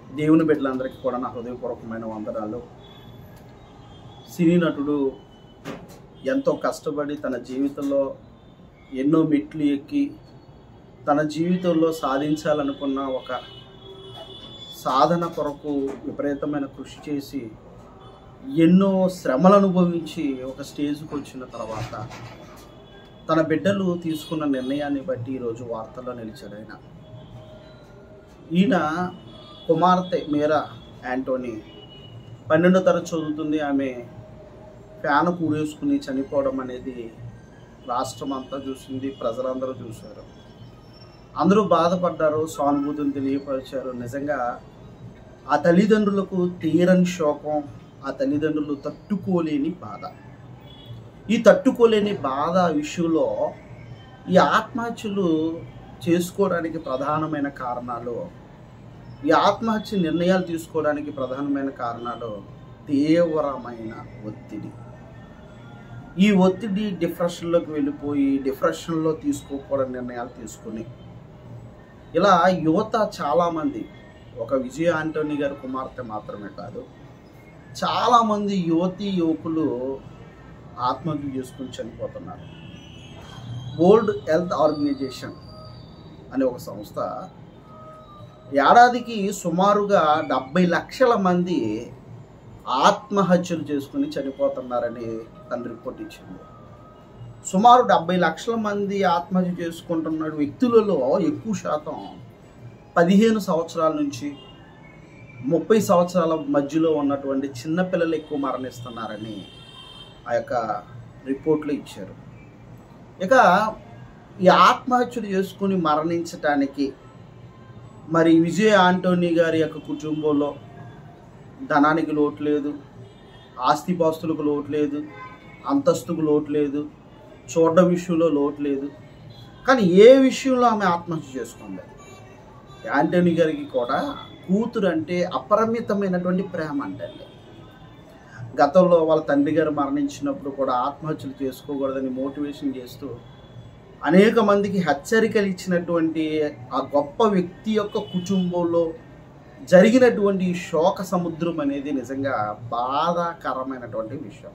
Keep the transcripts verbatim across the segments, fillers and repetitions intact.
దేవుని బిడ్డలందరికీ కూడా నా హృదయపూర్వకమైన వందనాలు. సినీ నటుడు ఎంతో కష్టపడి తన జీవితంలో ఎన్నో మెట్లు ఎక్కి తన జీవితంలో సాధించాలనుకున్న ఒక సాధన కొరకు విపరీతమైన కృషి చేసి ఎన్నో శ్రమలు అనుభవించి ఒక స్టేజ్కి వచ్చిన తర్వాత తన బిడ్డలు తీసుకున్న నిర్ణయాన్ని బట్టి ఈరోజు వార్తల్లో నిలిచాడు. ఆయన ఈయన కుమార్తె మీరా యాంటోనీ పన్నెండో తరగతి చదువుతుంది. ఆమె ఫ్యాన్ కూరేసుకుని చనిపోవడం అనేది రాష్ట్రం అంతా చూసింది, ప్రజలందరూ చూశారు. అందరూ బాధపడ్డారు, సానుభూతిని తెలియపరిచారు. నిజంగా ఆ తల్లిదండ్రులకు తీరని శోకం, ఆ తల్లిదండ్రులు తట్టుకోలేని బాధ. ఈ తట్టుకోలేని బాధ విషయంలో ఈ ఆత్మహత్యలు చేసుకోవడానికి ప్రధానమైన కారణాలు, ఈ ఆత్మహత్య నిర్ణయాలు తీసుకోవడానికి ప్రధానమైన కారణాలు తీవ్రమైన ఒత్తిడి. ఈ ఒత్తిడి డిప్రెషన్లోకి వెళ్ళిపోయి డిప్రెషన్లో తీసుకోకూడని నిర్ణయాలు తీసుకుని ఇలా యువత చాలామంది, ఒక విజయ ఆంటోనీ గారి కుమార్తె మాత్రమే కాదు, చాలామంది యువతీ యువకులు ఆత్మహత్య చేసుకుని చనిపోతున్నారు. వరల్డ్ హెల్త్ ఆర్గనైజేషన్ అనే ఒక సంస్థ ఏడాదికి సుమారుగా డెబ్బై లక్షల మంది ఆత్మహత్యలు చేసుకుని చనిపోతున్నారని తన రిపోర్ట్ ఇచ్చింది. సుమారు డెబ్బై లక్షల మంది ఆత్మహత్య చేసుకుంటున్న వ్యక్తులలో ఎక్కువ శాతం పదిహేను సంవత్సరాల నుంచి ముప్పై సంవత్సరాల మధ్యలో ఉన్నటువంటి చిన్నపిల్లలు ఎక్కువ మరణిస్తున్నారని ఆ యొక్క రిపోర్ట్లో ఇచ్చారు. ఇక ఈ ఆత్మహత్యలు చేసుకుని మరణించటానికి మరి విజయ ఆంటోనీ గారి యొక్క కుటుంబంలో ధనానికి లోటు లేదు, ఆస్తిపాస్తులకు లోటు లేదు, అంతస్తుకు లోటు లేదు, చూడడం విషయంలో లోటు లేదు. కానీ ఏ విషయంలో ఆమె ఆత్మహత్య చేసుకుంది? ఆంటోనీ గారికి కూడా కూతురు అంటే అపరిమితమైనటువంటి ప్రేమ అంటండి. గతంలో వాళ్ళ తండ్రి గారు మరణించినప్పుడు కూడా ఆత్మహత్యలు చేసుకోకూడదని మోటివేషన్ చేస్తూ అనేక మందికి హెచ్చరికలు ఇచ్చినటువంటి ఆ గొప్ప వ్యక్తి యొక్క కుటుంబంలో జరిగినటువంటి శోక సముద్రం అనేది నిజంగా బాధాకరమైనటువంటి విషయం.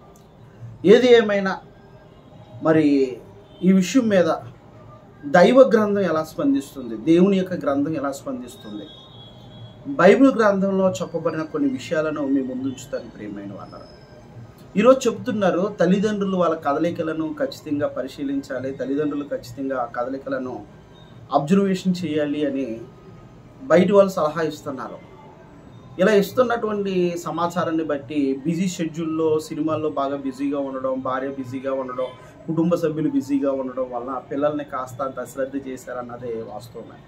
ఏది ఏమైనా మరి ఈ విషయం మీద దైవ గ్రంథం ఎలా స్పందిస్తుంది, దేవుని యొక్క గ్రంథం ఎలా స్పందిస్తుంది, బైబిల్ గ్రంథంలో చెప్పబడిన కొన్ని విషయాలను మీ ముందుంచుతాను ప్రియమైన వాళ్ళారా. ఈరోజు చెబుతున్నారు, తల్లిదండ్రులు వాళ్ళ కదలికలను ఖచ్చితంగా పరిశీలించాలి, తల్లిదండ్రులు ఖచ్చితంగా ఆ కదలికలను అబ్జర్వేషన్ చేయాలి అని బయట వాళ్ళు సలహా ఇస్తున్నారు. ఇలా ఇస్తున్నటువంటి సమాచారాన్ని బట్టి బిజీ షెడ్యూల్లో సినిమాల్లో బాగా బిజీగా ఉండడం, భార్య బిజీగా ఉండడం, కుటుంబ సభ్యులు బిజీగా ఉండడం వలన పిల్లల్ని కాస్త అంత అశ్రద్ధ చేశారన్నదే వాస్తవమే.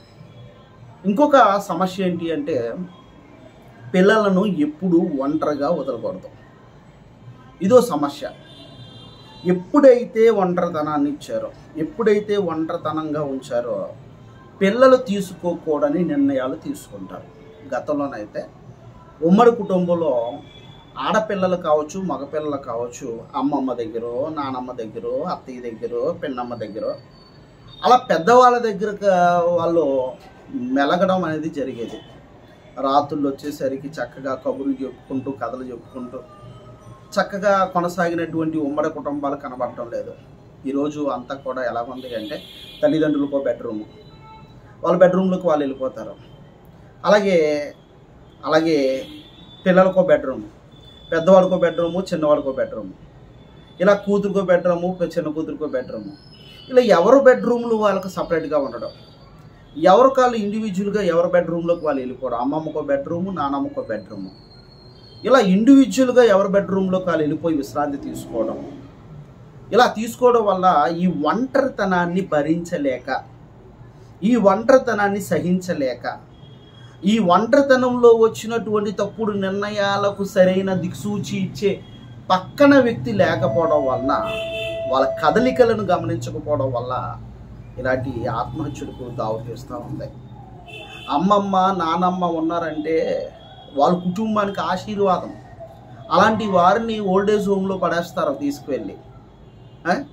ఇంకొక సమస్య ఏంటి అంటే పిల్లలను ఎప్పుడూ ఒంటరిగా వదలకూడదు. ఇదో సమస్య. ఎప్పుడైతే ఒంటరితనాన్ని ఇచ్చారో, ఎప్పుడైతే ఒంటరితనంగా ఉంచారో పిల్లలు తీసుకోకూడని నిర్ణయాలు తీసుకుంటారు. గతంలోనైతే ఉమ్మడి కుటుంబంలో ఆడపిల్లలు కావచ్చు, మగపిల్లలు కావచ్చు, అమ్మమ్మ దగ్గర, నానమ్మ దగ్గర, అత్తయ్య దగ్గర, పిన్నమ్మ దగ్గర, అలా పెద్దవాళ్ళ దగ్గర వాళ్ళు మెలగడం అనేది జరిగేది. రాత్రులు వచ్చేసరికి చక్కగా కబుర్లు చెప్పుకుంటూ, కథలు చెప్పుకుంటూ చక్కగా కొనసాగినటువంటి ఉమ్మడి కుటుంబాలు కనబడటం లేదు. ఈరోజు అంతా కూడా ఎలా ఉంది అంటే తల్లిదండ్రులకో బెడ్రూము, వాళ్ళ బెడ్రూమ్లోకి వాళ్ళు వెళ్ళిపోతారు. అలాగే అలాగే పిల్లలకో బెడ్రూము, పెద్దవాడికో బెడ్రూము, చిన్నవాడికో బెడ్రూము, ఇలా కూతురుకో బెడ్రూము, చిన్న కూతురుకో బెడ్రూము, ఇలా ఎవరు బెడ్రూమ్లు వాళ్ళకు సపరేట్గా ఉండడం, ఎవరు కాళ్ళు ఇండివిజువల్గా ఎవరి బెడ్రూమ్లోకి వాళ్ళు వెళ్ళిపోవడం. అమ్మమ్మకో బెడ్రూము, నానమ్మకో బెడ్రూము, ఇలా ఇండివిజువల్గా ఎవరి బెడ్రూమ్లోకి వాళ్ళు వెళ్ళిపోయి విశ్రాంతి తీసుకోవడం. ఇలా తీసుకోవడం వల్ల ఈ ఒంటరితనాన్ని భరించలేక, ఈ ఒంటరితనాన్ని సహించలేక, ఈ ఒంటరితనంలో వచ్చినటువంటి తప్పుడు నిర్ణయాలకు సరైన దిక్సూచి ఇచ్చే పక్కన వ్యక్తి లేకపోవడం వలన, వాళ్ళ కదలికలను గమనించకపోవడం వల్ల ఇలాంటి ఆత్మహత్యలకు దావతీస్తూ ఉంది. అమ్మమ్మ నానమ్మ ఉన్నారంటే వాళ్ళ కుటుంబానికి ఆశీర్వాదం. అలాంటి వారిని ఓల్డేజ్ హోమ్లో పడేస్తారు తీసుకువెళ్ళి.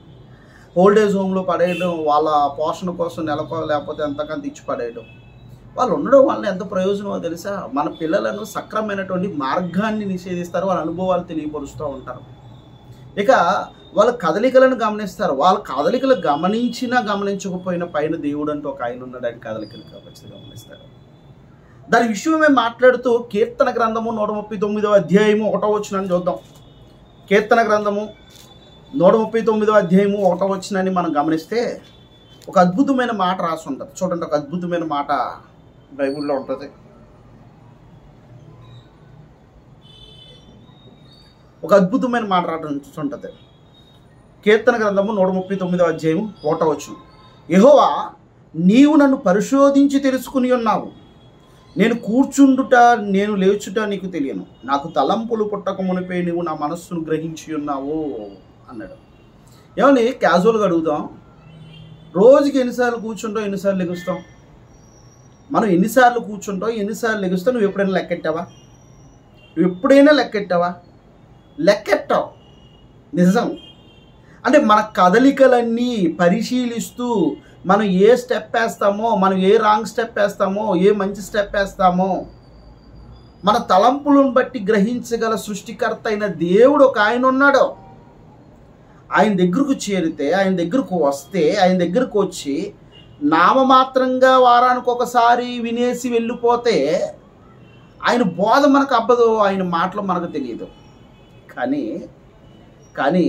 ఓల్డేజ్ హోమ్లో పడేయడం, వాళ్ళ పోషణ కోసం నెలకో లేకపోతే ఎంతకంత ఇచ్చి పడేయడం. వాళ్ళు ఉండడం వల్ల ఎంత ప్రయోజనమో తెలుసా? మన పిల్లలను సక్రమైనటువంటి మార్గాన్ని నిషేధిస్తారు, వాళ్ళ అనుభవాలు తెలియపరుస్తూ ఉంటారు. ఇక వాళ్ళ కదలికలను గమనిస్తారు. వాళ్ళ కదలికలు గమనించినా గమనించకపోయినా పైన దేవుడు అంటూ ఒక ఆయన ఉన్నాడని కదలికలు కాబట్టి గమనిస్తారు. దాని విషయమే మాట్లాడుతూ కీర్తన గ్రంథము నూట ముప్పై తొమ్మిదవ అధ్యాయము ఒకటో వచనాన్ని చూద్దాం. కీర్తన గ్రంథము నూట ముప్పై తొమ్మిదవ అధ్యాయము ఒకటో వచనాన్ని మనం గమనిస్తే ఒక అద్భుతమైన మాట రాసి ఉంటుంది. చూడండి, ఒక అద్భుతమైన మాట బైబిల్లో ఉంటుంది. ఒక అద్భుతమైన మాట రాసి ఉంటుంది. కీర్తన గ్రంథము నూట ముప్పై తొమ్మిదవ అధ్యాయము ఒకటో వచనం. యెహోవా, నీవు నన్ను పరిశోధించి తెలుసుకుని ఉన్నావు. నేను కూర్చుండుట నేను లేచుట నీకు తెలియను. నాకు తలంపులు పుట్టక మునిపే నీవు నా మనస్సును గ్రహించి ఉన్నావు అన్నాడు. ఏమని క్యాజువల్గా అడుగుదాం, రోజుకి ఎన్నిసార్లు కూర్చుంటావు, ఎన్నిసార్లు లెగుస్తాం? మనం ఎన్నిసార్లు కూర్చుంటావు, ఎన్నిసార్లు లెగుస్తావు? నువ్వు ఎప్పుడైనా లెక్కెట్టావా? నువ్వు ఎప్పుడైనా లెక్కెట్టావా? లెక్కెట్టావు, నిజం. అంటే మన కదలికలన్నీ పరిశీలిస్తూ మనం ఏ స్టెప్ వేస్తామో, మనం ఏ రాంగ్ స్టెప్ వేస్తామో, ఏ మంచి స్టెప్ వేస్తామో మన తలంపులను బట్టి గ్రహించగల సృష్టికర్త అయిన దేవుడు ఒక ఆయన ఉన్నాడు. ఆయన దగ్గరకు చేరితే, ఆయన దగ్గరకు వస్తే, ఆయన దగ్గరకు వచ్చి నామమాత్రంగా వారానికి ఒకసారి వినేసి వెళ్ళిపోతే ఆయన బోధ మనకు అబ్బదు, ఆయన మాటలు మనకు తెలియదు. కానీ కానీ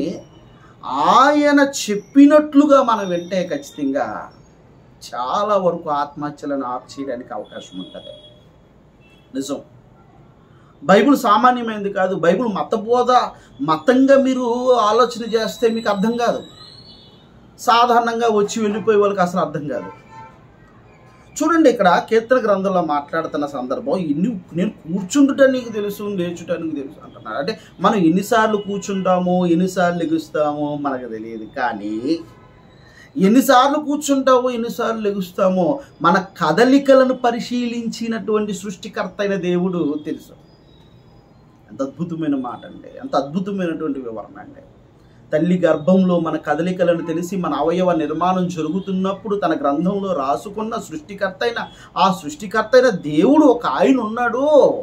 ఆయన చెప్పినట్లుగా మనం వింటే ఖచ్చితంగా చాలా వరకు ఆత్మహత్యలను ఆపు చేయడానికి అవకాశం ఉంటుంది. నిజం. బైబిల్ సామాన్యమైనది కాదు. బైబిల్ మతబోధ మతంగా మీరు ఆలోచన చేస్తే మీకు అర్థం కాదు. సాధారణంగా వచ్చి వెళ్ళిపోయే వాళ్ళకి అసలు అర్థం కాదు. చూడండి, ఇక్కడ కీర్తన గ్రంథంలో మాట్లాడుతున్న సందర్భం, ఇన్ని నేను కూర్చుండుట నీకు తెలుసు, లేచుట నీకు తెలుసు అంటున్నాడు. అంటే మనం ఎన్నిసార్లు కూర్చుంటామో, ఎన్నిసార్లు లెగుస్తామో మనకు తెలియదు. కానీ ఎన్నిసార్లు కూర్చుంటామో, ఎన్నిసార్లు లెగుస్తామో మన కదలికలను పరిశీలించినటువంటి సృష్టికర్త అయిన దేవుడు తెలుసు. ఎంత అద్భుతమైన మాట అండి, ఎంత అద్భుతమైనటువంటి వివరణ అండి. తల్లి గర్భంలో మన కదలికలను తెలిసి మన అవయవ నిర్మాణం జరుగుతున్నప్పుడు తన గ్రంథంలో రాసుకున్న సృష్టికర్త అయిన ఆ సృష్టికర్త అయిన దేవుడు ఒక ఆయన ఉన్నాడు.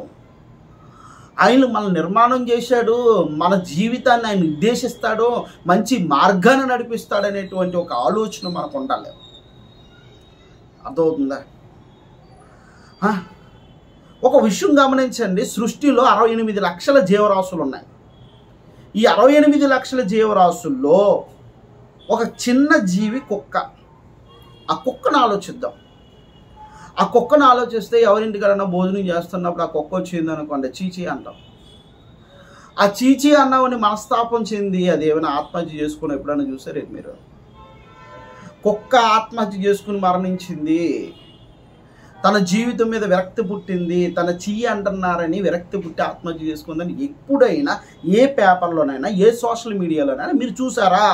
ఆయన మన నిర్మాణం చేశాడు, మన జీవితాన్ని ఆయన నిర్దేశిస్తాడు, మంచి మార్గాన్ని నడిపిస్తాడనేటువంటి ఒక ఆలోచన మనకు ఉండాలి. అర్థమవుతుందా? ఒక విషయం గమనించండి, సృష్టిలో అరవై ఎనిమిది లక్షల జీవరాశులు ఉన్నాయి. ఈ అరవై ఎనిమిది లక్షల జీవరాశుల్లో ఒక చిన్న జీవి కుక్క. ఆ కుక్కను ఆలోచిద్దాం. ఆ కుక్కను ఆలోచిస్తే ఎవరింటికైనా భోజనం చేస్తున్నప్పుడు ఆ కుక్క వచ్చింది అనుకోండి, చీచీ అంటాం. ఆ చీచీ అన్నామని మనస్తాపం చెంది అది ఏమైనా ఆత్మహత్య చేసుకుని ఎప్పుడైనా చూసారు మీరు? కుక్క ఆత్మహత్య చేసుకుని మరణించింది, తన జీవితం మీద విరక్తి పుట్టింది, తన చెయ్యి అంటున్నారని విరక్తి పుట్టి ఆత్మహత్య చేసుకుందని ఎప్పుడైనా ఏ పేపర్లోనైనా ఏ సోషల్ మీడియాలోనైనా మీరు చూసారా?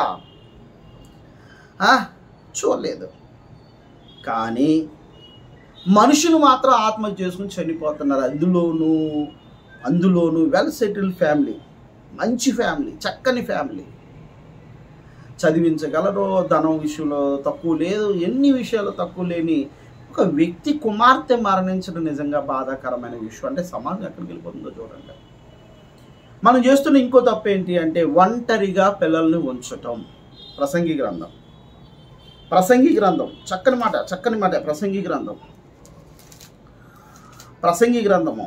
చూడలేదు. కానీ మనుషులు మాత్రం ఆత్మహత్య చేసుకుని చనిపోతున్నారు. అందులోనూ అందులోనూ వెల్ సెటిల్డ్ ఫ్యామిలీ, మంచి ఫ్యామిలీ, చక్కని ఫ్యామిలీ, చదివించగలరు, ధనం విషయంలో తక్కువ లేదు, ఎన్ని విషయాలు తక్కువ లేని ఒక వ్యక్తి కుమార్తె మరణించడం నిజంగా బాధాకరమైన విషయం. అంటే సమాజం ఎక్కడికి వెళ్ళిపోతుందో చూడండి. మనం చేస్తున్న ఇంకో తప్పు ఏంటి అంటే ఒంటరిగా పిల్లల్ని ఉంచటం. ప్రసంగి గ్రంథం ప్రసంగి గ్రంథం చక్కని మాట, చక్కని మాట. ప్రసంగి గ్రంథం ప్రసంగి గ్రంథము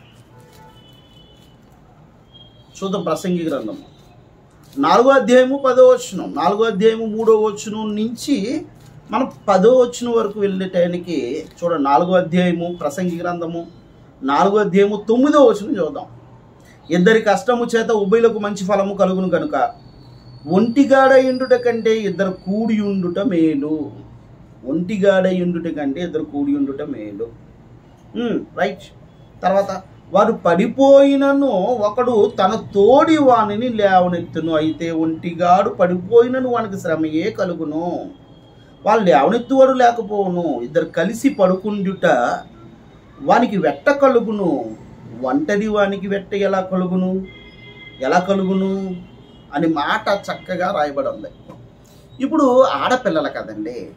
చూద్దాం. ప్రసంగి గ్రంథము నాలుగో అధ్యాయము పదో వచనం, నాలుగో అధ్యాయము మూడో వచనం నుంచి మనం పదో వచనం వరకు వెళ్ళేటానికి చూడండి. నాలుగో అధ్యాయము ప్రసంగి గ్రంథము నాలుగో అధ్యాయము తొమ్మిదో వచనం చూద్దాం. ఇద్దరి కష్టము చేత ఉభయులకు మంచి ఫలము కలుగును కనుక ఒంటిగాడ ఎండుట కంటే ఇద్దరు కూడి ఉండుట మేలు. ఒంటిగాడ ఎండుట కంటే ఇద్దరు కూడి ఉండుట మేలు. రైట్. తర్వాత వాడు పడిపోయినను ఒకడు తన తోడి వానిని లేవనెత్తును, అయితే ఒంటిగాడు పడిపోయినను వానికి శ్రమయే కలుగును. వాళ్ళు లేవనెత్తువాడు లేకపోవును, ఇద్దరు కలిసి పడుకుండుట వానికి వెట్ట కలుగును, ఒంటరి వానికి వెట్ట ఎలా కలుగును ఎలా కలుగును అని మాట చక్కగా రాయబడి ఉంది. ఇప్పుడు ఆడపిల్లలు కదండి,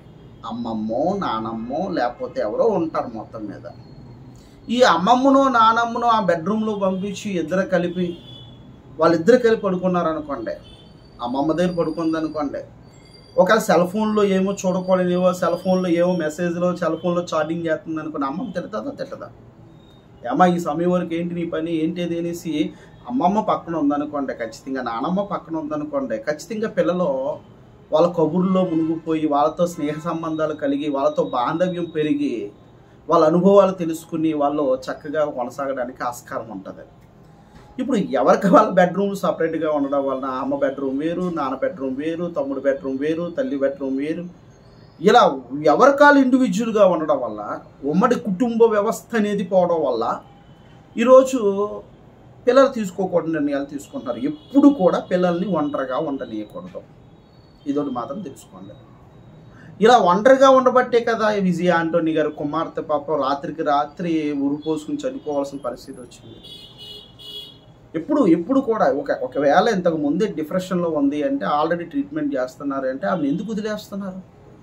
అమ్మమ్మో నానమ్మో లేకపోతే ఎవరో ఉంటారు మొత్తం మీద. ఈ అమ్మమ్మను నానమ్మను ఆ బెడ్రూమ్లో పంపించి ఇద్దరు కలిపి వాళ్ళిద్దరు కలిపి పడుకున్నారు అనుకోండి, అమ్మమ్మ దగ్గర పడుకుంది అనుకోండి, ఒకవేళ సెల్ ఫోన్లో ఏమో చూడకూడనివో, సెల్ ఫోన్లో ఏమో మెసేజ్లో సెల్ ఫోన్లో చాటింగ్ చేస్తుంది అనుకోండి, అమ్మమ్మ తిడతాదా తిట్టదా? ఏమా ఈ సమయం వరకు ఏంటి నీ పని ఏంటి అది అనేసి అమ్మమ్మ పక్కన ఉందనుకోండి, ఖచ్చితంగా నానమ్మ పక్కన ఉందనుకోండి, ఖచ్చితంగా పిల్లలు వాళ్ళ కబుర్లో మునిగిపోయి వాళ్ళతో స్నేహ సంబంధాలు కలిగి వాళ్ళతో బాంధవ్యం పెరిగి వాళ్ళ అనుభవాలు తెలుసుకుని వాళ్ళు చక్కగా కొనసాగడానికి ఆస్కారం ఉంటుంది. ఇప్పుడు ఎవరికి వాళ్ళ బెడ్రూమ్ సపరేట్గా ఉండడం వలన అమ్మ బెడ్రూమ్ వేరు, నాన్న బెడ్రూమ్ వేరు, తమ్ముడు బెడ్రూమ్ వేరు, తల్లి బెడ్రూమ్ వేరు, ఇలా ఎవరికాలు ఇండివిజువల్గా ఉండడం వల్ల ఉమ్మడి కుటుంబ వ్యవస్థ అనేది పోవడం వల్ల ఈరోజు పిల్లలు తీసుకోకూడని నిర్ణయాలు తీసుకుంటారు. ఎప్పుడు కూడా పిల్లల్ని ఒంటరిగా ఉండనీయకూడదు, ఇదొకటి మాత్రం తెలుసుకోండి. ఇలా ఒంటరిగా ఉండబట్టే కదా విజయ ఆంటోనీ గారు కుమార్తె పాపం రాత్రికి రాత్రి ఉరి పోసుకుని చనిపోవాల్సిన పరిస్థితి వచ్చింది. ఎప్పుడు ఎప్పుడు కూడా ఒక ఒకవేళ ఇంతకు ముందే డిప్రెషన్లో ఉంది అంటే, ఆల్రెడీ ట్రీట్మెంట్ చేస్తున్నారు అంటే ఆమెను ఎందుకు వదిలేస్తున్నారు?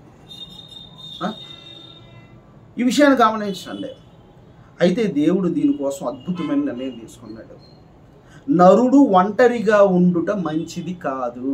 ఈ విషయాన్ని గమనించండి. అయితే దేవుడు దీనికోసం అద్భుతమైన నిర్ణయం తీసుకున్నాడు. నరుడు ఒంటరిగా ఉండుట మంచిది కాదు.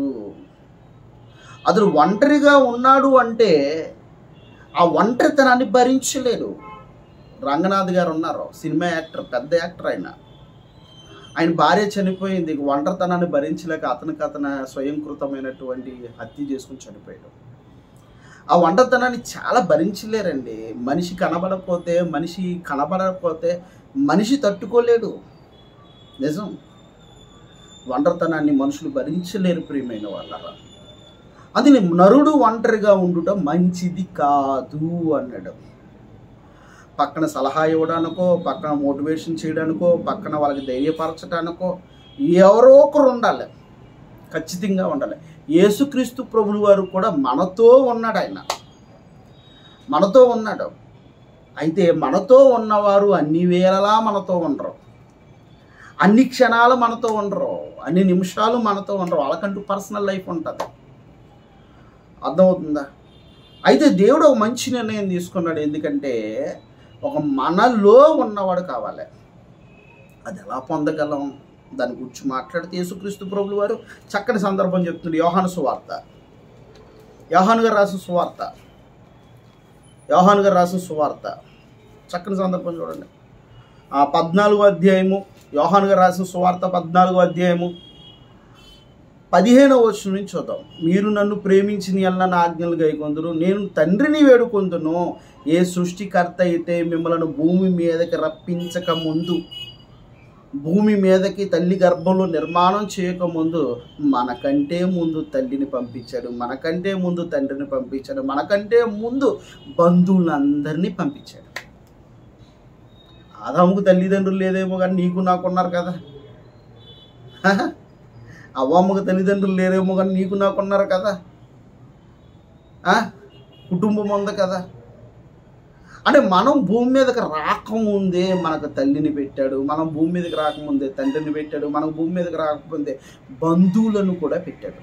అతడు ఒంటరిగా ఉన్నాడు అంటే ఆ ఒంటరితనాన్ని భరించలేడు. రంగనాథ్ గారు ఉన్నారు, సినిమా యాక్టర్, పెద్ద యాక్టర్. ఆయన ఆయన భార్య చనిపోయింది, ఒంటరితనాన్ని భరించలేక అతనికి అతను స్వయంకృతమైనటువంటి హత్య చేసుకుని చనిపోయాడు. ఆ ఒంటరితనాన్ని చాలా భరించలేరండి. మనిషి కనబడకపోతే మనిషి కనబడకపోతే మనిషి తట్టుకోలేడు. నిజం, ఒంటరితనాన్ని మనుషులు భరించలేరు ప్రియమైన వాళ్ళ. అది నరుడు ఒంటరిగా ఉండుట మంచిది కాదు అన్నాడు. పక్కన సలహా ఇవ్వడానికో, పక్కన మోటివేషన్ చేయడానికో, పక్కన వాళ్ళకి ధైర్యపరచడానికో ఎవరో ఒకరు ఉండాలి, ఖచ్చితంగా ఉండాలి. యేసుక్రీస్తు ప్రభువు వారు కూడా మనతో ఉన్నాడు. ఆయన మనతో ఉన్నాడు. అయితే మనతో ఉన్నవారు అన్ని వేళలా మనతో ఉండరు, అన్ని క్షణాలు మనతో ఉండరు, అన్ని నిమిషాలు మనతో ఉండరు. వాళ్ళకంటూ పర్సనల్ లైఫ్ ఉంటుంది. అర్థమవుతుందా? అయితే దేవుడు ఒక మంచి నిర్ణయం తీసుకున్నాడు. ఎందుకంటే ఒక మనలో ఉన్నవాడు కావాలి. అది ఎలా పొందగలం దాని గురించి మాట్లాడితే యేసుక్రీస్తు ప్రభువు వారు చక్కని సందర్భం చెప్తుంది. యోహాను సువార్త, యోహాను గారు రాసిన సువార్త, యోహాను గారు రాసిన సువార్త చక్కని సందర్భం చూడండి. ఆ పద్నాలుగో అధ్యాయము, యోహాను గారు రాసిన సువార్త పద్నాలుగో అధ్యాయము పదిహేనవ వచనం నుంచి చూద్దాం. మీరు నన్ను ప్రేమించిన యెడల నా ఆజ్ఞలు గైకొందురు, నేను తండ్రిని వేడుకొందును. ఏ సృష్టికర్త అయితే మిమ్మల్ని భూమి మీదకి రప్పించక ముందు, భూమి మీదకి తల్లి గర్భంలో నిర్మాణం చేయకముందు మనకంటే ముందు తల్లిని పంపించాడు, మనకంటే ముందు తండ్రిని పంపించాడు, మనకంటే ముందు బంధువులందరినీ పంపించాడు. ఆదాముకు తల్లిదండ్రులు లేదేమో కానీ నీకు నాకున్నారు కదా. అవ్వమ్మకు తల్లిదండ్రులు లేరేమో కానీ నీకు నాకున్నారు కదా. కుటుంబం ఉంది కదా. అంటే మనం భూమి మీదకి రాకముందే మనకు తల్లిని పెట్టాడు, మనం భూమి మీదకి రాకముందే తండ్రిని పెట్టాడు, మనం భూమి మీదకి రాకముందే బంధువులను కూడా పెట్టాడు.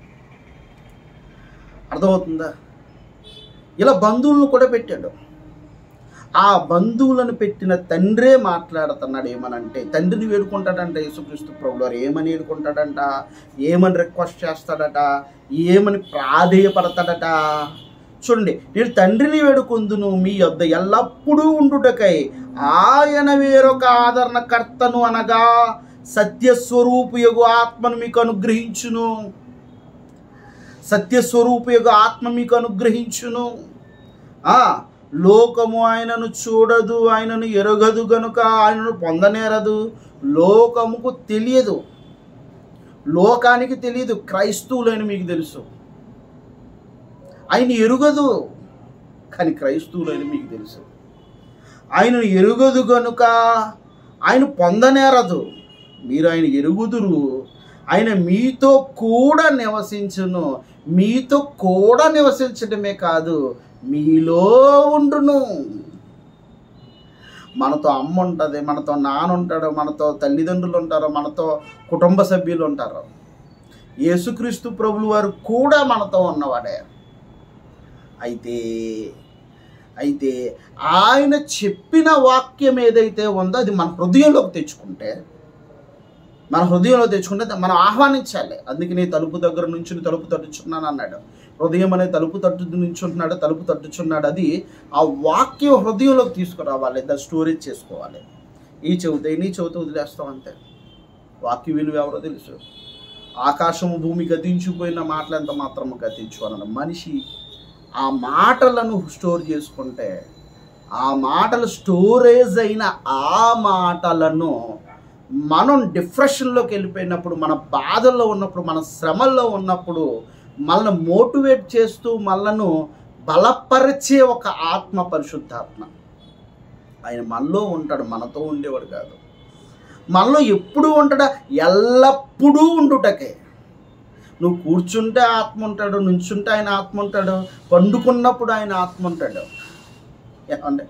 అర్థమవుతుందా? ఇలా బంధువులను కూడా పెట్టాడు. ఆ బంధువులను పెట్టిన తండ్రే మాట్లాడుతున్నాడు. ఏమనంటే తండ్రిని వేడుకుంటాడంట యేసుక్రీస్తు ప్రభువు వారు. ఏమని వేడుకుంటాడంట, ఏమని రిక్వెస్ట్ చేస్తాడట, ఏమని ప్రాధేయపడతాడట. చూడండి, నేను తండ్రిని వేడుకొందును మీ యొద్ద ఎల్లప్పుడూ ఉండుటకై ఆయన వేరొక ఆదరణకర్తను అనగా సత్యస్వరూపయగు ఆత్మను మీకు అనుగ్రహించును. సత్యస్వరూపయగు ఆత్మ మీకు అనుగ్రహించును. లోకము ఆయనను చూడదు, ఆయనను ఎరగదు గనుక ఆయనను పొందనేరదు. లోకముకు తెలియదు, లోకానికి తెలియదు, క్రైస్తవులని మీకు తెలుసు. ఆయన ఎరుగదు కానీ క్రైస్తవులని మీకు తెలుసు. ఆయనను ఎరుగదు గనుక ఆయన పొందనేరదు. మీరు ఆయన ఎరుగుదురు, ఆయన మీతో కూడా నివసించును. మీతో కూడా నివసించడమే కాదు, మీలో ఉండును. మనతో అమ్మ ఉంటుంది, మనతో నాన్న ఉంటాడు, మనతో తల్లిదండ్రులు ఉంటారు, మనతో కుటుంబ సభ్యులు ఉంటారు. యేసుక్రీస్తు ప్రభువు వారు కూడా మనతో ఉన్నవాడే. అయితే అయితే ఆయన చెప్పిన వాక్యం ఏదైతే ఉందో అది మన హృదయంలోకి తెచ్చుకుంటే మన హృదయంలో తెచ్చుకుంటే మనం ఆహ్వానించాలి. అందుకే నీ తలుపు దగ్గర నుంచి తలుపు తట్టుచున్నాను అన్నాడు. హృదయం అనే తలుపు తట్టు నుంచుంటున్నాడు, తలుపు తట్టుచున్నాడు. అది ఆ వాక్యం హృదయంలోకి తీసుకురావాలి, దాన్ని స్టోరేజ్ చేసుకోవాలి. ఈ చెబుతాయి నీ చెబుతూ వదిలేస్తాం అంతే. వాక్య విలువ ఎవరో తెలుసు. ఆకాశము భూమి గతించిపోయిన మాటలు ఎంత మాత్రము గతించు అన్నాడు. మనిషి ఆ మాటలను స్టోర్ చేసుకుంటే ఆ మాటలు స్టోరేజ్ అయిన ఆ మాటలను మనం డిప్రెషన్లోకి వెళ్ళిపోయినప్పుడు, మన బాధల్లో ఉన్నప్పుడు, మన శ్రమల్లో ఉన్నప్పుడు మనల్ని మోటివేట్ చేస్తూ మనలను బలపరిచే ఒక ఆత్మ పరిశుద్ధాత్మ. ఆయన మనలో ఉంటాడు, మనతో ఉండేవాడు కాదు. మనలో ఎప్పుడు ఉంటాడా? ఎల్లప్పుడూ ఉండుటకే. నువ్వు కూర్చుంటే ఆత్మ ఉంటాడు, నుంచుంటే ఆయన ఆత్మ ఉంటాడు, పండుకున్నప్పుడు ఆయన ఆత్మ ఉంటాడు. ఏమంటే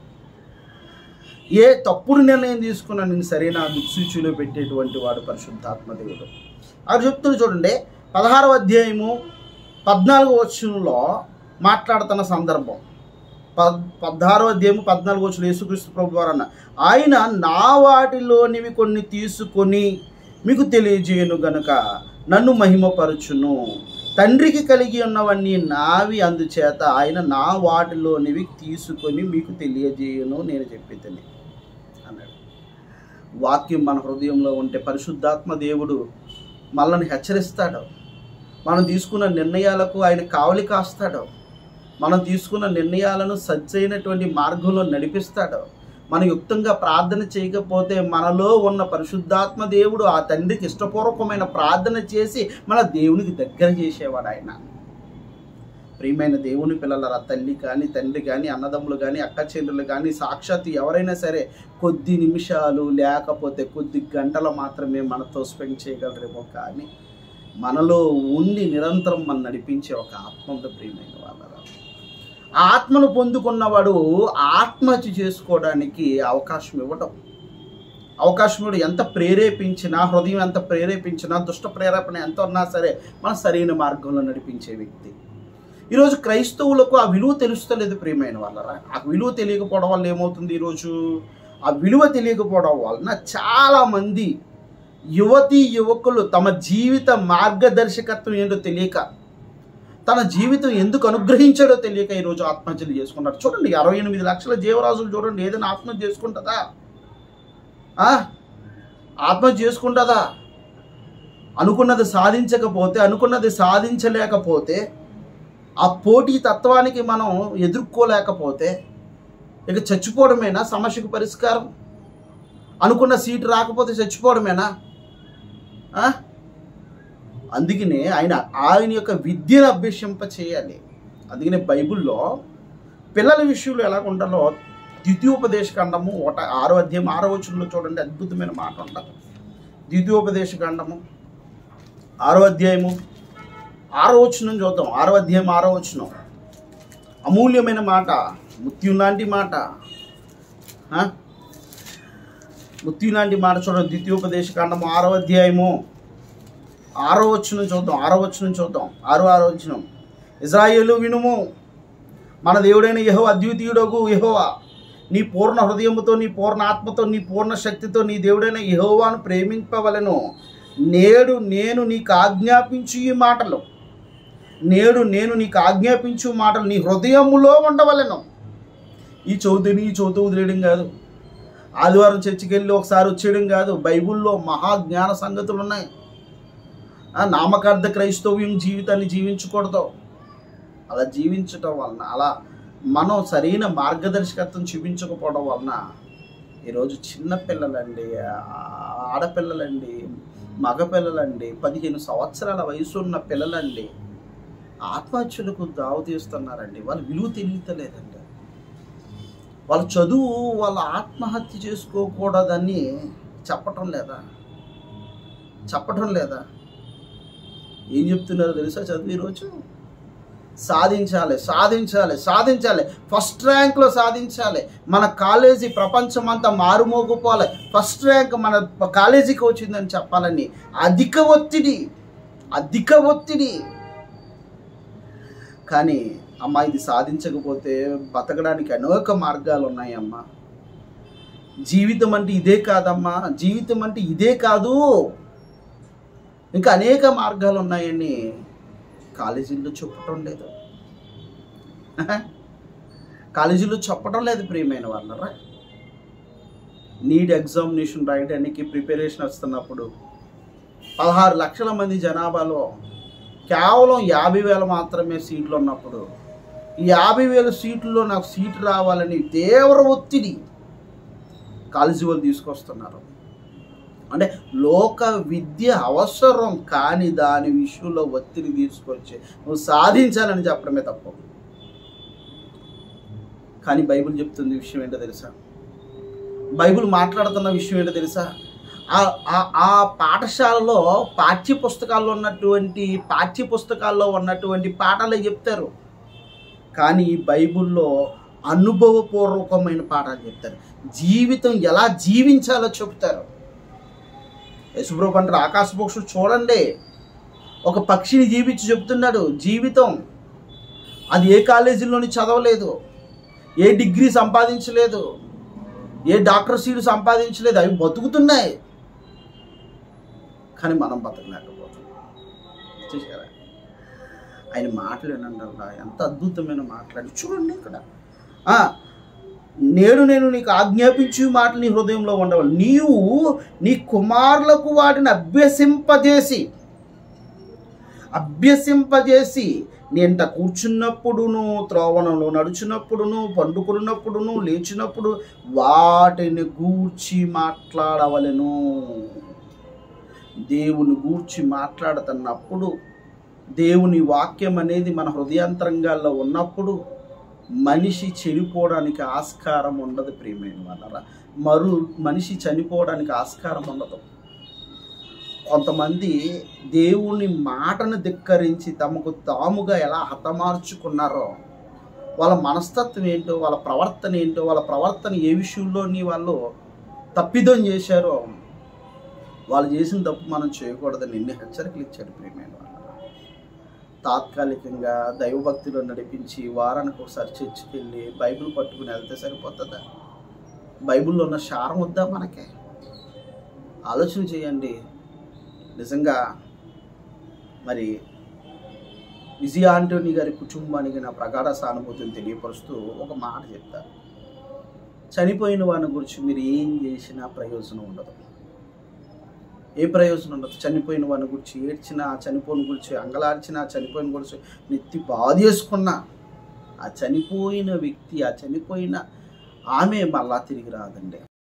ఏ తప్పుడు నిర్ణయం తీసుకున్నా నేను సరైన దిక్సూచిలో పెట్టేటువంటి వాడు పరిశుద్ధాత్మ దేవుడు. అది చెప్తున్నా చూడండి, పదహారవ అధ్యాయము పద్నాలుగో వచనంలో మాట్లాడుతున్న సందర్భం. పద్ పదహారవ అధ్యాయము పద్నాలుగో వచనం యేసుక్రీస్తు ప్రభు వారు అన్న, ఆయన నా వాటిలోనివి కొన్ని తీసుకొని మీకు తెలియజేయను గనుక నన్ను మహిమపరచును. తండ్రికి కలిగి ఉన్నవన్నీ నావి, అందుచేత ఆయన నా వాటిలోనివి తీసుకొని మీకు తెలియజేయను నేను చెప్పితేనే అన్నాడు. వాక్యం మన హృదయంలో ఉంటే పరిశుద్ధాత్మ దేవుడు మనల్ని హెచ్చరిస్తాడు. మనం తీసుకున్న నిర్ణయాలకు ఆయన కావలి కాస్తాడు. మనం తీసుకున్న నిర్ణయాలను సజ్జైనటువంటి మార్గంలో నడిపిస్తాడు. మనం యుక్తంగా ప్రార్థన చేయకపోతే మనలో ఉన్న పరిశుద్ధాత్మ దేవుడు ఆ తండ్రికి ఇష్టపూర్వకమైన ప్రార్థన చేసి మన దేవునికి దగ్గర చేసేవాడు ఆయన. ప్రియమైన దేవుని పిల్లల తల్లి కానీ, తండ్రి కానీ, అన్నదమ్ములు కానీ, అక్క చెల్లెలు కానీ, సాక్షాత్తు ఎవరైనా సరే కొద్ది నిమిషాలు లేకపోతే కొద్ది గంటలు మాత్రమే మనతో స్పెండ్ చేయగలరేమో, కానీ మనలో ఉండి నిరంతరం మనం నడిపించే ఒక ఆత్మ ఉంది. ప్రియమైన వాళ్ళ ఆత్మను పొందుకున్నవాడు ఆత్మహత్య చేసుకోవడానికి అవకాశం ఇవ్వడం. అవకాశం ఎంత ప్రేరేపించినా, హృదయం ఎంత ప్రేరేపించినా, దుష్ట ప్రేరేపణ ఎంత ఉన్నా సరే మన సరైన మార్గంలో నడిపించే వ్యక్తి. ఈరోజు క్రైస్తవులకు ఆ విలువ తెలుస్తలేదు ప్రియమైన వాళ్ళరా. ఆ విలువ తెలియకపోవడం వల్ల ఏమవుతుంది? ఈరోజు ఆ విలువ తెలియకపోవడం వలన చాలామంది యువతీ యువకులు తమ జీవిత మార్గదర్శకత్వం ఏంటో తెలియక, తన జీవితం ఎందుకు అనుగ్రహించాడో తెలియక ఈరోజు ఆత్మహత్యలు చేసుకున్నారు. చూడండి, అరవై ఎనిమిది లక్షల జీవరాశులు చూడండి, ఏదైనా ఆత్మహత్య చేసుకుంటుందా? ఆత్మహత్య చేసుకుంటుందా? అనుకున్నది సాధించకపోతే, అనుకున్నది సాధించలేకపోతే, ఆ పోటీ తత్వానికి మనం ఎదుర్కోలేకపోతే ఇక చచ్చిపోవడమేనా సమస్యకు పరిష్కారం? అనుకున్న సీటు రాకపోతే చచ్చిపోవడమేనా? అందుకనే ఆయన ఆయన యొక్క విద్యను అభ్యసింప చేయాలి. అందుకనే బైబిల్లో పిల్లల విషయంలో ఎలా ఉండాలో ద్వితీయోపదేశ ఖండము ఒక ఆరో అధ్యాయం ఆరో వచనంలో చూడండి, అద్భుతమైన మాట ఉంటుంది. ద్వితీయోపదేశ ఖండము ఆరో అధ్యాయము ఆరో వచనం చూద్దాం. ఆరో అధ్యాయం ఆరో వచనం అమూల్యమైన మాట, ముత్యం లాంటి మాట, ముత్యం లాంటి మాట చూడండి. ద్వితీయోపదేశ ఖండము ఆరో అధ్యాయము ఆరో వచనం చూద్దాం. ఆరో వచనం చూద్దాం. ఆరో ఆరో వచనం ఇశ్రాయేలు వినుము, మన దేవుడైన యెహోవా అద్వితీయుడగు యెహోవా నీ పూర్ణ హృదయముతో, నీ పూర్ణ ఆత్మతో, నీ పూర్ణ శక్తితో నీ దేవుడైన యెహోవాను ప్రేమింపవలెను. నేడు నేను నీకు ఆజ్ఞాపించు ఈ మాటలు నేడు నేను నీకు ఆజ్ఞాపించు మాటలు నీ హృదయములో ఉండవలెను. ఈ చౌతిని ఈ చౌతి వదిలేయడం కాదు, ఆదివారం చర్చికి వెళ్ళి ఒకసారి వచ్చేయడం కాదు. బైబిల్లో మహాజ్ఞాన సంగతులు ఉన్నాయి. నామకార్థ క్రైస్తవ్యం జీవితాన్ని జీవించకూడదు. అలా జీవించటం వలన, అలా మనం సరైన మార్గదర్శకత్వం చూపించకపోవడం వలన ఈరోజు చిన్నపిల్లలండి, ఆడపిల్లలండి, మగపిల్లలండి, పదిహేను సంవత్సరాల వయసు ఉన్న పిల్లలండి ఆత్మహత్యలకు దావ తీస్తున్నారండి. వాళ్ళ విలువ తెలియలేదండి. వాళ్ళ చదువు వాళ్ళ ఆత్మహత్య చేసుకోకూడదని చెప్పటం లేదా? చెప్పటం లేదా? ఏం చెప్తున్నారో తెలుసా? చదువు ఈరోజు సాధించాలి, సాధించాలి, సాధించాలి, ఫస్ట్ ర్యాంక్లో సాధించాలి. మన కాలేజీ ప్రపంచం అంతా మారుమోగిపోవాలి, ఫస్ట్ ర్యాంక్ మన కాలేజీకి వచ్చిందని చెప్పాలని అధిక ఒత్తిడి, అధిక ఒత్తిడి. కానీ అమ్మ ఇది సాధించకపోతే బతకడానికి అనేక మార్గాలు ఉన్నాయమ్మా. జీవితం అంటే ఇదే కాదమ్మా, జీవితం అంటే ఇదే కాదు, ఇంకా అనేక మార్గాలు ఉన్నాయని కాలేజీల్లో చెప్పటం లేదు. కాలేజీలో చెప్పడం లేదు ప్రియమైన వాళ్ళరా. నీట్ ఎగ్జామినేషన్ రాయడానికి ప్రిపరేషన్ వస్తున్నప్పుడు పదహారు లక్షల మంది జనాభాలో కేవలం యాభై వేల మాత్రమే సీట్లు ఉన్నప్పుడు ఈ యాభై వేల సీట్లలో నాకు సీటు రావాలని తీవ్ర ఒత్తిడి కాలేజీ వాళ్ళు తీసుకొస్తున్నారు. అంటే లోక విద్య అవసరం కానీ దాని విషయంలో ఒత్తిడి తీసుకొచ్చి నువ్వు సాధించాలని చెప్పడమే తప్ప. కానీ బైబిల్ చెప్తుంది విషయం ఏంటో తెలుసా? బైబిల్ మాట్లాడుతున్న విషయం ఏంటో తెలుసా? ఆ పాఠశాలలో పాఠ్య పుస్తకాల్లో ఉన్నటువంటి పాఠ్య పుస్తకాల్లో ఉన్నటువంటి పాఠాలే చెప్తారు, కానీ ఈ బైబిల్లో అనుభవపూర్వకమైన పాఠాలు చెప్తారు. జీవితం ఎలా జీవించాలో చెప్తారు. యేసుప్రభు అంటారు, ఆకాశ పక్షులు చూడండి, ఒక పక్షిని జీవించి చెప్తున్నాడు జీవితం. అది ఏ కాలేజీలోని చదవలేదు, ఏ డిగ్రీ సంపాదించలేదు, ఏ డాక్టర్ సీటు సంపాదించలేదు, అవి బతుకుతున్నాయి. కానీ మనం బతకలేకపోతున్నాం. చూసారా? ఆయన మాటలు ఏనంటల్లా ఎంత అద్భుతమైన మాట్లాడి చూడండి. ఇక్కడ నేడు నేను నీకు ఆజ్ఞాపించే మాటలు నీ హృదయంలో ఉండవాలి, నీవు నీ కుమారులకు వాటిని అభ్యసింపజేసి అభ్యసింపజేసి నేంట కూర్చున్నప్పుడును, త్రోవనంలో నడుచున్నప్పుడును, పండుకున్నప్పుడును, లేచినప్పుడు వాటిని గూర్చి మాట్లాడవలెను. దేవుని గూర్చి మాట్లాడుతున్నప్పుడు, దేవుని వాక్యం అనేది మన హృదయాంతరంగాల్లో ఉన్నప్పుడు మనిషి చెడిపోవడానికి ఆస్కారం ఉండదు ప్రియమైన వాళ్ళరా. మరు మనిషి చనిపోవడానికి ఆస్కారం ఉండదు. కొంతమంది దేవుని మాటను ధిక్కరించి తమకు తాముగా ఎలా హతమార్చుకున్నారో, వాళ్ళ మనస్తత్వం ఏంటో, వాళ్ళ ప్రవర్తన ఏంటో, వాళ్ళ ప్రవర్తన ఏ విషయంలోని వాళ్ళు తప్పిదం చేశారో, వాళ్ళు చేసిన తప్పు మనం చేయకూడదని ఎన్ని హెచ్చరికలు ఇచ్చాడు ప్రియమైన వాళ్ళ. తాత్కాలికంగా దైవభక్తిలో నడిపించి వారానికి ఒకసారి చర్చికి వెళ్ళి బైబిల్ పట్టుకుని వెళ్తే సరిపోతుందా? బైబిల్లో ఉన్న సారం వద్దా మనకే? ఆలోచన చేయండి. నిజంగా మరి విజయ ఆంటోనీ గారి కుటుంబానికి నా ప్రగాఢ సానుభూతిని తెలియపరుస్తూ ఒక మాట చెప్తారు. చనిపోయిన వాని గురించి మీరు ఏం చేసినా ప్రయోజనం ఉండదు. ఏ ప్రయోజనం ఉండదు. చనిపోయిన వాని గురించి ఏడ్చినా, చనిపోయిన గురించి అంగలార్చినా, చనిపోయిన గురించి నెత్తి బాధేసుకున్నా, ఆ చనిపోయిన వ్యక్తి, ఆ చనిపోయిన ఆమె మళ్ళా తిరిగి రాదండి.